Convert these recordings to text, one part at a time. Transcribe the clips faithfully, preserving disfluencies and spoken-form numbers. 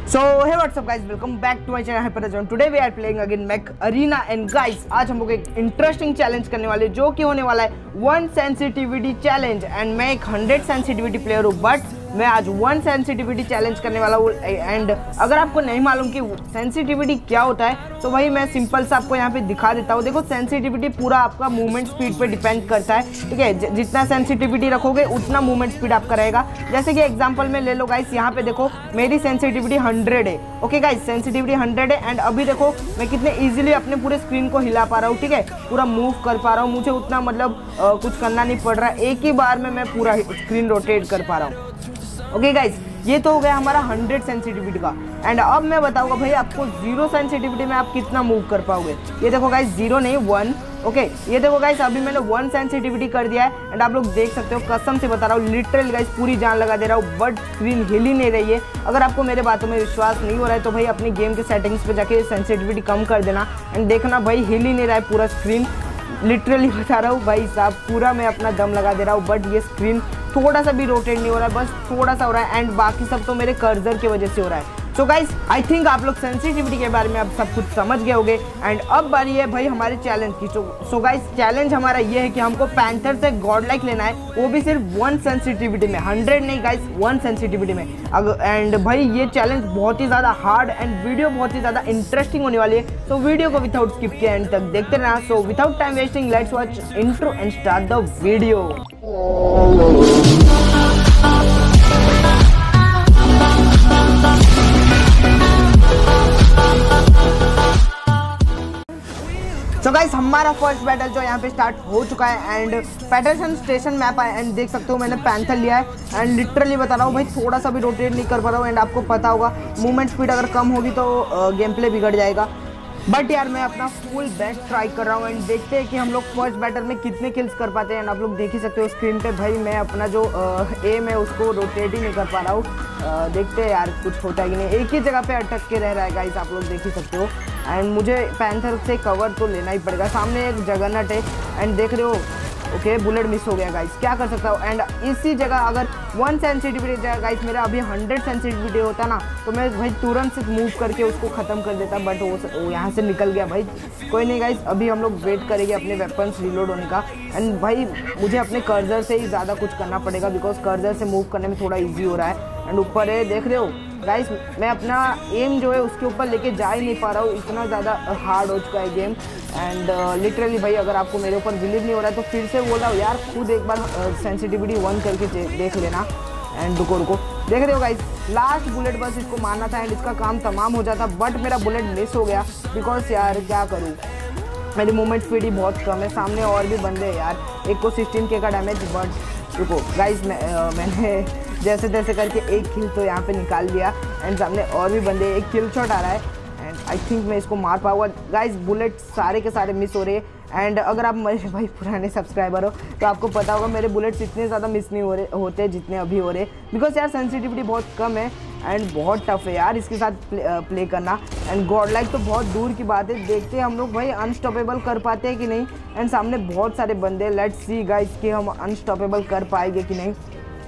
So hey what's up guys, welcome back to my channel Hyperazone. Today we are playing again Mech Arena and guys आज हम लोग एक interesting challenge करने वाले जो कि होने वाला है वन सेंसिटिविटी चैलेंज। एंड मैं एक हंड्रेड सेंसिटिविटी प्लेयर हूँ बट मैं आज वन सेंसिटिविटी चैलेंज करने वाला हूँ। एंड अगर आपको नहीं मालूम कि सेंसिटिविटी क्या होता है तो भाई मैं सिंपल सा आपको यहाँ पे दिखा देता हूँ। देखो सेंसिटिविटी पूरा आपका मूवमेंट स्पीड पे डिपेंड करता है, ठीक है। जितना सेंसिटिविटी रखोगे उतना मूवमेंट स्पीड आपका रहेगा। जैसे कि एग्जांपल में ले लो गाइस, यहाँ पे देखो मेरी सेंसिटिविटी हंड्रेड है। ओके गाइस, सेंसिटिविटी हंड्रेड है एंड अभी देखो मैं कितने इजीली अपने पूरे स्क्रीन को हिला पा रहा हूँ, ठीक है। पूरा मूव कर पा रहा हूँ, मुझे उतना मतलब आ, कुछ करना नहीं पड़ रहा है। एक ही बार में मैं पूरा स्क्रीन रोटेट कर पा रहा हूँ। ओके गाइस, ये तो हो गया हमारा हंड्रेड सेंसिटिविटी का। एंड अब मैं बताऊंगा भाई आपको जीरो सेंसिटिविटी में आप कितना मूव कर पाओगे। ये देखो गाइस, जीरो नहीं वन। ओके ये देखो गाइस, अभी मैंने वन सेंसिटिविटी कर दिया है एंड आप लोग देख सकते हो, कसम से बता रहा हूँ, लिटरली गाइस पूरी जान लगा दे रहा हूँ बट स्क्रीन हिल ही नहीं रही है। अगर आपको मेरे बातों में विश्वास नहीं हो रहा है तो भाई अपनी गेम के सेटिंग्स पे जाके सेंसिटिविटी कम कर देना एंड देखना भाई हिल ही नहीं रहा है पूरा स्क्रीन। लिटरली बता रहा हूँ भाई साहब, पूरा मैं अपना दम लगा दे रहा हूँ बट ये स्क्रीन थोड़ा सा भी रोटेट नहीं हो रहा है, बस थोड़ा सा हो रहा है एंड बाकी सब तो मेरे कर्सर की वजह से हो रहा है। सो गाइस आई थिंक आप लोग सेंसिटिविटी के बारे में अब सब कुछ समझ गए होंगे। एंड अब बारी है भाई हमारे चैलेंज की। सो गाइस चैलेंज हमारा ये है कि हमको पैंथर से गॉड लाइक लेना है, वो भी सिर्फ वन सेंसिटिविटी में, हंड्रेड नहीं गाइस, वन सेंसिटिविटी में। एंड भाई ये चैलेंज बहुत ही ज़्यादा हार्ड एंड वीडियो बहुत ही ज़्यादा इंटरेस्टिंग होने वाली है। तो वीडियो को विदाउट स्किप के एंड तक देखते रहना। So without time wasting let's watch intro and start the video. तो गाइस हमारा फर्स्ट बैटल जो यहाँ पे स्टार्ट हो चुका है एंड पैटरसन स्टेशन मैप है एंड देख सकते हो मैंने पैंथर लिया है एंड लिटरली बता रहा हूँ भाई थोड़ा सा भी रोटेट नहीं कर पा रहा हूँ। एंड आपको पता होगा मूवमेंट स्पीड अगर कम होगी तो गेम प्ले बिगड़ जाएगा। बट यार मैं अपना फुल बेस्ट ट्राई कर रहा हूँ एंड देखते हैं कि हम लोग फर्स्ट बैटल में कितने किल्स कर पाते हैं। एंड आप लोग देख ही सकते हो स्क्रीन पे भाई मैं अपना जो एम है उसको रोटेट ही नहीं कर पा रहा हूँ। देखते हैं यार कुछ होता है कि नहीं, एक ही जगह पे अटक के रह रहा है गाइस, आप लोग देख ही सकते हो। एंड मुझे पैंथर से कवर तो लेना ही पड़ेगा। सामने एक जगन्नट है एंड देख रहे हो, ओके बुलेट मिस हो गया गाइस, क्या कर सकता हूँ। एंड इसी जगह अगर वन सेंसिटिविटी जगह गाइस मेरा अभी हंड्रेड सेंसिटिविटी होता ना तो मैं भाई तुरंत से मूव करके उसको ख़त्म कर देता, बट वो, वो यहाँ से निकल गया भाई। कोई नहीं गाइस, अभी हम लोग वेट करेंगे अपने वेपन्स रिलोड होने का। एंड भाई मुझे अपने कर्जर से ही ज़्यादा कुछ करना पड़ेगा बिकॉज कर्जर से मूव करने में थोड़ा ईजी हो रहा है। एंड ऊपर है देख रहे हो गाइस, मैं अपना एम जो है उसके ऊपर लेके जा ही नहीं पा रहा हूँ, इतना ज़्यादा हार्ड हो चुका है गेम। एंड लिटरली भाई अगर आपको मेरे ऊपर बिलीव नहीं हो रहा है तो फिर से बोल रहा हूँ यार, खुद एक बार सेंसिटिविटी वन करके देख लेना। एंड रुको रुको देख रहे हो गाइस, लास्ट बुलेट बस इसको मारना था एंड इसका काम तमाम हो जाता बट मेरा बुलेट मिस हो गया बिकॉज यार क्या करूँ, मेरी मूवमेंट स्पीड ही बहुत कम है। सामने और भी बंदे हैं यार, एक को सिक्सटीन के का डैमेज। बट रुको गाइस मैं, आ, मैंने जैसे तैसे करके एक किल तो यहाँ पे निकाल लिया एंड सामने और भी बंदे, एक किल शॉट आ रहा है एंड आई थिंक मैं इसको मार पाऊंगा। गाइस बुलेट सारे के सारे मिस हो रहे हैं एंड अगर आप मेरे भाई पुराने सब्सक्राइबर हो तो आपको पता होगा मेरे बुलेट्स इतने ज़्यादा मिस नहीं हो रहे होते जितने अभी हो रहे, बिकॉज यार सेंसिटिविटी बहुत कम है एंड बहुत टफ है यार इसके साथ प्ले, प्ले करना। एंड गॉड लाइक तो बहुत दूर की बात है, देखते हैं हम लोग भाई अनस्टॉपेबल कर पाते हैं कि नहीं। एंड सामने बहुत सारे बंदे, लेट्स सी गाइस कि हम अनस्टॉपेबल कर पाएंगे कि नहीं।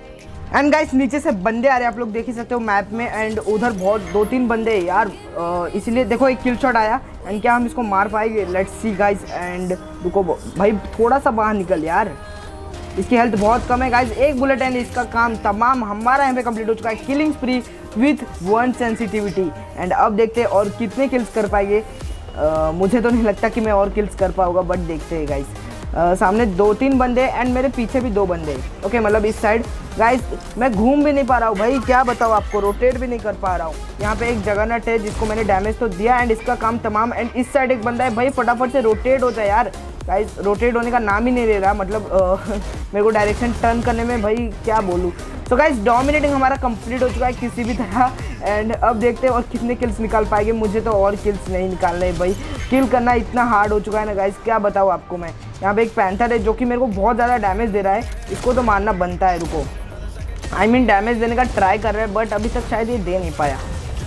एंड गाइस नीचे से बंदे आ रहे हैं, आप लोग देख ही सकते हो मैप में। एंड उधर बहुत दो तीन बंदे हैं यार, इसीलिए देखो एक किल शॉट आया एंड क्या हम इसको मार पाएंगे, लेट्स सी गाइस। एंड रुको भाई थोड़ा सा बाहर निकल यार, इसकी हेल्थ बहुत कम है गाइस, एक बुलेट एंड इसका काम तमाम हमारा यहाँ पे कंप्लीट हो चुका है। Killing spree with one sensitivity. And अब देखते हैं और कितने किल्स कर पाएंगे। uh, मुझे तो नहीं लगता कि मैं और किल्स कर पाऊंगा बट देखते हैं गाइस। Uh, सामने दो तीन बंदे एंड मेरे पीछे भी दो बंदे, ओके okay, मतलब इस साइड गाइस मैं घूम भी नहीं पा रहा हूँ भाई, क्या बताऊँ आपको, रोटेट भी नहीं कर पा रहा हूँ। यहाँ पे एक जगन्नट है जिसको मैंने डैमेज तो दिया एंड इसका काम तमाम। एंड इस साइड एक बंदा है भाई, फटाफट से रोटेट हो जाए यार। गाइस रोटेट होने का नाम ही नहीं ले रहा, मतलब आ, मेरे को डायरेक्शन टर्न करने में भाई क्या बोलूँ। तो गाइस डोमिनेटिंग हमारा कंप्लीट हो चुका है किसी भी तरह। एंड अब देखते हैं और कितने किल्स निकाल पाएंगे। मुझे तो और किल्स नहीं निकालने भाई, किल करना इतना हार्ड हो चुका है ना गाइस, क्या बताऊँ आपको मैं। यहाँ पे एक पैंथर है जो कि मेरे को बहुत ज़्यादा डैमेज दे रहा है, इसको तो मारना बनता है। रुको आई मीन डैमेज देने का ट्राई कर रहा है बट अभी तक शायद ये दे नहीं पाया।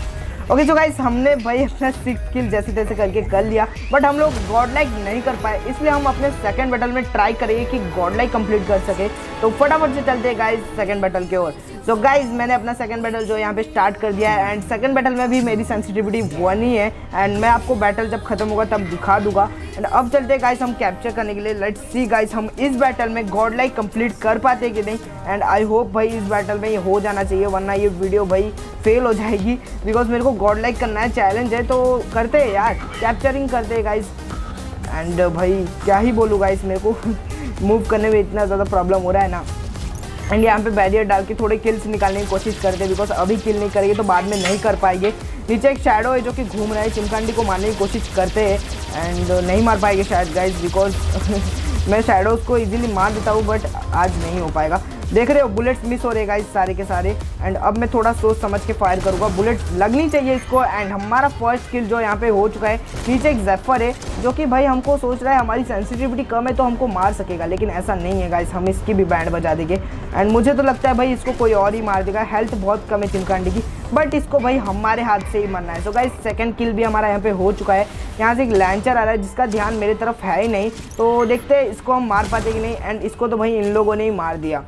ओके सो गाइस हमने भाई अपना सिक्स किल जैसे तैसे करके कर लिया, बट हम लोग गॉड लाइक नहीं कर पाए, इसलिए हम अपने सेकंड बैटल में ट्राई करेंगे कि गॉड लाइक कंप्लीट कर सके। तो फटाफट से चलते हैं गाइस सेकंड बैटल की ओर। तो गाइस मैंने अपना सेकंड बैटल जो यहाँ पे स्टार्ट कर दिया है एंड सेकंड बैटल में भी मेरी सेंसिटिविटी वन ही है एंड मैं आपको बैटल जब खत्म होगा तब दिखा दूंगा। एंड अब चलते हैं गाइस हम कैप्चर करने के लिए। लेट्स सी गाइस हम इस बैटल में गॉड लाइक कंप्लीट कर पाते हैं कि नहीं। एंड आई होप भाई इस बैटल में ये हो जाना चाहिए, वरना ये वीडियो भाई फेल हो जाएगी, बिकॉज मेरे को गॉड लाइक करना है, चैलेंज है तो करते हैं यार, कैप्चरिंग करते हैं गाइस। एंड भाई क्या ही बोलूँ गाइस, मेरे को मूव करने में इतना ज़्यादा प्रॉब्लम हो रहा है ना। एंड यहाँ पे बैरियर डाल के थोड़े किल्स निकालने की कोशिश करते हैं, बिकॉज अभी किल नहीं करेंगे तो बाद में नहीं कर पाएंगे। नीचे एक शैडो है जो कि घूम रहा है, चिमकांडी को मारने की कोशिश करते हैं एंड नहीं मार पाएंगे शायद गाइस, बिकॉज मैं शैडोज़ को इजीली मार देता हूँ बट आज नहीं हो पाएगा। देख रहे हो बुलेट्स मिस हो रहे गाइस सारे के सारे। एंड अब मैं थोड़ा सोच समझ के फायर करूँगा, बुलेट्स लगनी चाहिए इसको। एंड हमारा फर्स्ट किल जो यहाँ पे हो चुका है। नीचे एक ज़ेफर है जो कि भाई हमको सोच रहा है हमारी सेंसिटिविटी कम है तो हमको मार सकेगा, लेकिन ऐसा नहीं है गाइस, हम इसकी भी बैंड बजा देंगे। एंड मुझे तो लगता है भाई इसको कोई और ही मार देगा, हेल्थ बहुत कम है चिमकांडी की, बट इसको भाई हमारे हाथ से ही मरना है। सो गाइस सेकंड किल भी हमारा यहाँ पे हो चुका है। यहाँ से एक लैंचर आ रहा है जिसका ध्यान मेरे तरफ है ही नहीं, तो देखते हैं इसको हम मार पाते कि नहीं। एंड इसको तो भाई इन लोगों ने ही मार दिया।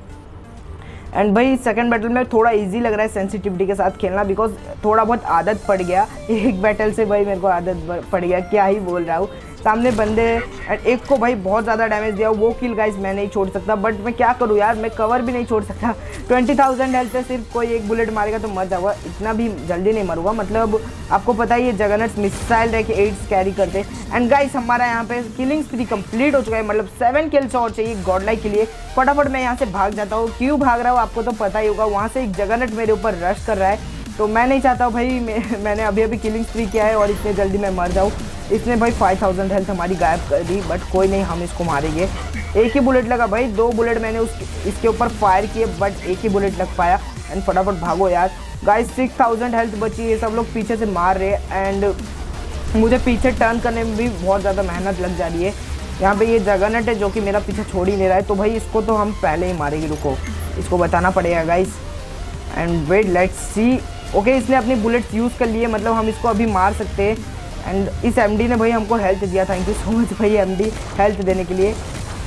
एंड भाई सेकंड बैटल में थोड़ा इजी लग रहा है सेंसिटिविटी के साथ खेलना, बिकॉज थोड़ा बहुत आदत पड़ गया, एक बैटल से भाई मेरे को आदत पड़ गया, क्या ही बोल रहा हूँ। सामने बंदे एंड एक को भाई बहुत ज़्यादा डैमेज दिया, वो किल गाइस मैं नहीं छोड़ सकता, बट मैं क्या करूँ यार, मैं कवर भी नहीं छोड़ सकता। ट्वेंटी थाउजेंड हेल्थ से सिर्फ कोई एक बुलेट मारेगा तो मर जाऊँगा, इतना भी जल्दी नहीं मरूंगा। मतलब आपको पता ही है जगन्नाथ मिसाइल रह के एट्स कैरी करते। एंड गाइस हमारा यहाँ पे किलिंग स्प्री कंप्लीट हो चुका है, मतलब सेवन किल्स और चाहिए गॉड लाइक के लिए। फटाफट मैं यहाँ से भाग जाता हूँ, क्यों भाग रहा हूँ आपको तो पता ही होगा, वहाँ से एक जगन्नाथ मेरे ऊपर रश कर रहा है, तो मैं नहीं चाहता हूँ भाई मैं, मैंने अभी अभी किलिंग स्प्री किया है और इतने जल्दी मैं मर जाऊँ। इसने भाई फाइव थाउजेंड हेल्थ हमारी गायब कर दी, बट कोई नहीं, हम इसको मारेंगे। एक ही बुलेट लगा भाई, दो बुलेट मैंने उस इसके ऊपर फायर किए बट एक ही बुलेट लग पाया। एंड फटाफट भागो यार गाइस, सिक्स थाउजेंड हेल्थ बची है, सब लोग पीछे से मार रहे हैं एंड मुझे पीछे टर्न करने में भी बहुत ज़्यादा मेहनत लग जा रही है। यहाँ पे ये जगन्नाथ है जो कि मेरा पीछे छोड़ ही नहीं रहा है, तो भाई इसको तो हम पहले ही मारेंगे, रुको इसको बताना पड़ेगा guys. And wait let's see, okay इसने अपनी बुलेट्स यूज़ कर लिए, मतलब हम इसको अभी मार सकते हैं। एंड इस एमडी ने भाई हमको हेल्थ दिया, थैंक यू सो मच भाई एमडी हेल्थ देने के लिए।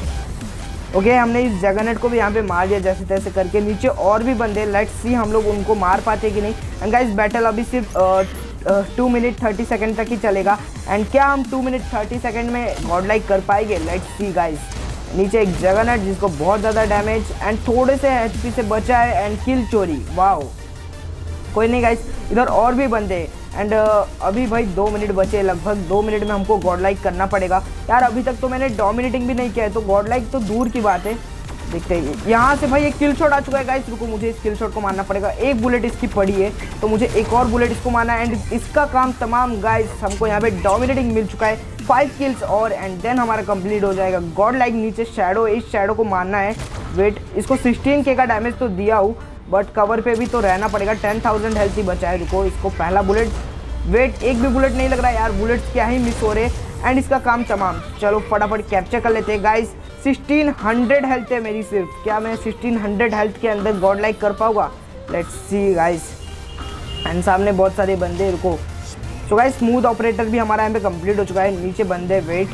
ओके okay, हमने इस जगन्नाथ को भी यहाँ पे मार दिया जैसे तैसे करके। नीचे और भी बंदे, लेट्स सी हम लोग उनको मार पाते कि नहीं। एंड गाइस बैटल अभी सिर्फ टू मिनट थर्टी सेकेंड तक ही चलेगा। एंड क्या हम टू मिनट थर्टी सेकेंड में गॉड लाइक कर पाएंगे, लेट्स सी गाइस। नीचे एक जगन्नाथ जिसको बहुत ज़्यादा डैमेज एंड थोड़े से एच पी से बचा है एंड किल चोरी, वाओ कोई नहीं गाइस, इधर और भी बंदे। एंड uh, अभी भाई दो मिनट बचे, लगभग दो मिनट में हमको गॉड लाइक करना पड़ेगा यार। अभी तक तो मैंने डोमिनेटिंग भी नहीं किया है, तो गॉड लाइक तो दूर की बात है। देखते हैं यहाँ से भाई एक किल शॉट आ चुका है गाइस, रुको मुझे इस किल शॉट को मारना पड़ेगा। एक बुलेट इसकी पड़ी है तो मुझे एक और बुलेट इसको मारना है एंड इसका काम तमाम गाइस। हमको यहाँ पे डोमिनेटिंग मिल चुका है, फाइव किल्स और एंड देन हमारा कंप्लीट हो जाएगा गॉड लाइक। नीचे शैडो, इस शैडो को मारना है। वेट, इसको सिक्सटीन के का डैमेज तो दिया हूँ बट कवर पे भी तो रहना पड़ेगा। टेन थाउजेंड हेल्थ ही बचा है, रुको इसको पहला बुलेट। वेट, एक भी बुलेट नहीं लग रहा है यार, बुलेट्स क्या ही मिस हो रहे एंड इसका काम तमाम। चलो फटाफट कैप्चर कर लेते हैं गाइस। सिक्सटीन हंड्रेड हेल्थ है मेरी सिर्फ, क्या मैं सिक्सटीन हंड्रेड हेल्थ के अंदर गॉड लाइक कर पाऊंगा, लेट्स सी गाइस। एंड सामने बहुत सारे बंदे, रुको। सो गाइस स्मूथ ऑपरेटर भी हमारा यहाँ पे कंप्लीट हो चुका है। नीचे बंदे, वेट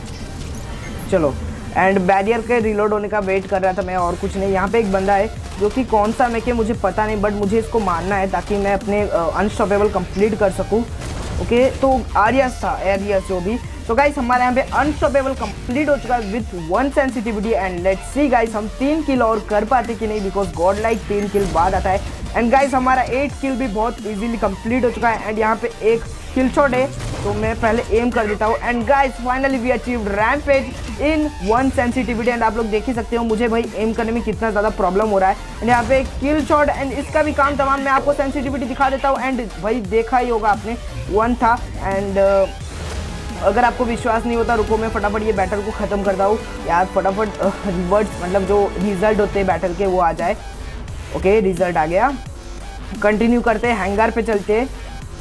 चलो। एंड बैरियर के रिलोड होने का वेट कर रहा था मैं, और कुछ नहीं। यहाँ पे एक बंदा है जो कि कौन सा मैं के मुझे पता नहीं, बट मुझे इसको मारना है ताकि मैं अपने अनस्टॉपेबल कंप्लीट कर सकूँ। ओके तो आरियस था, एरियस जो भी। तो गाइस हमारे यहाँ पे अनस्टॉपेबल कंप्लीट हो चुका है with one sensitivity. And let's see guys हम तीन किल और कर पाते कि नहीं, बिकॉज गॉड लाइक तीन किल बाद आता है। एंड गाइस हमारा एट किल भी बहुत इजीली कंप्लीट हो चुका है। एंड यहाँ पे एक किल शॉट है तो मैं पहले एम कर देता हूँ। And guys finally we achieved rampage in one sensitivity. And आप लोग देख ही सकते हो मुझे भाई एम करने में कितना ज़्यादा प्रॉब्लम हो रहा है। एंड यहाँ पे किल शॉट एंड इसका भी काम तमाम। मैं आपको सेंसिटिविटी दिखा देता हूँ। एंड भाई देखा ही होगा आपने, वन था। एंड uh, अगर आपको विश्वास नहीं होता, रुको मैं फटाफट ये बैटल को ख़त्म करता हूँ यार। फटाफट रिवर्ट्स मतलब जो रिजल्ट होते हैं बैटल के वो आ जाए। ओके रिजल्ट आ गया, कंटिन्यू करते हैं, हैंगर पे चलते हैं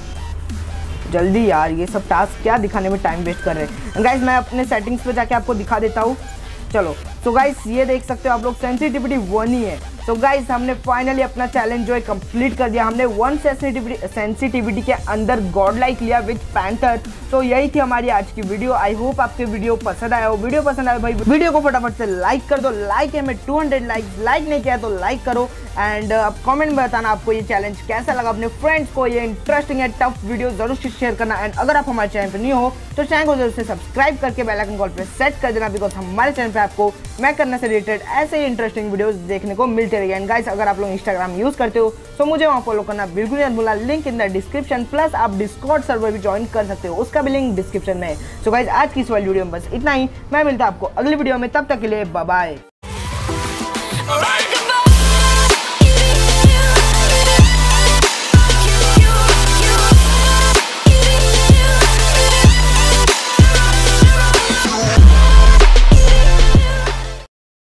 जल्दी यार। ये सब टास्क क्या दिखाने में टाइम वेस्ट कर रहे हैं गाइस। मैं अपने सेटिंग्स पे जाके आपको दिखा देता हूँ, चलो। तो गाइस ये देख सकते हो आप लोग, सेंसिटिविटी वन ही है, तो गाइस हमने फाइनली अपना चैलेंज जो है कंप्लीट कर दिया। हमने वन सेंसिटिविटी सेंसिटिविटी के अंदर गॉड लाइक लिया विद पैंथर। तो यही थी हमारी आज की वीडियो। आई होप आपके वीडियो पसंद आया हो। वीडियो पसंद आया भाई वीडियो को फटाफट से लाइक कर दो। लाइक है हमें टू हंड्रेड लाइक लाइक नहीं किया तो लाइक करो। एंड अब कमेंट में बताना आपको ये चैलेंज कैसा लगा। अपने फ्रेंड्स को ये इंटरेस्टिंग है टफ वीडियो जरूर से शेयर करना। एंड अगर आप हमारे चैनल पर नहीं हो तो चैनल को जरूर से सब्सक्राइब करके बेल आइकन कॉल पे सेट कर देना, बिकॉज हमारे चैनल पे आपको मैं करने से रिलेटेड ऐसे ही इंटरेस्टिंग वीडियोस देखने को मिलते रहेंगे। एंड गाइस अगर आप लोग इंस्टाग्राम यूज करते हो तो मुझे वहाँ फॉलो करना बिल्कुल नहीं भूलना। Link in the description, plus आप डिस्कॉर्ड सर्वर भी ज्वाइन कर सकते हो, उसका भी लिंक डिस्क्रिप्शन में है। सो गाइस आज की इस वाली वीडियो में बस इतना ही। मैं मिलता हूं आपको अगली वीडियो में, तब तक के लिए बाय बाय।